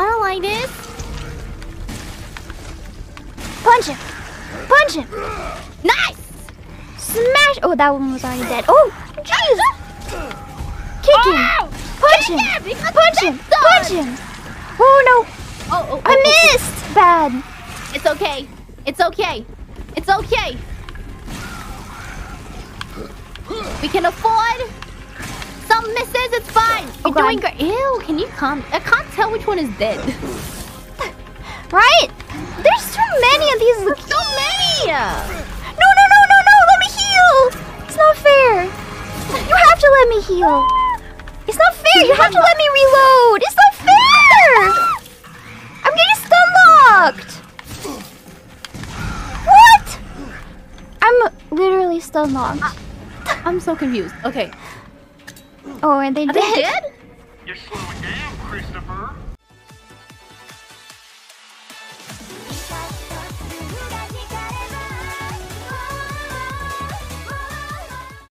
I don't like this. Punch him! Punch him! Nice! Smash! Oh, that one was already dead. Oh, jeez! Kick him! Punch him! Punch him! Punch him! Oh no! I missed! Bad. It's okay. It's okay. It's okay. We can afford some misses. It's fine. You're doing great. Ew, can you come? I can't tell which one is dead. Right? There's too many of these. So many. No, no, no, no, no! Let me heal! It's not fair. You have to let me heal. It's not fair. You have to let me reload. It's not fair. I'm getting stun locked. What? I'm literally stun locked. I'm so confused. Okay. Oh, and they Are did. they dead? You're slowing down, Christopher.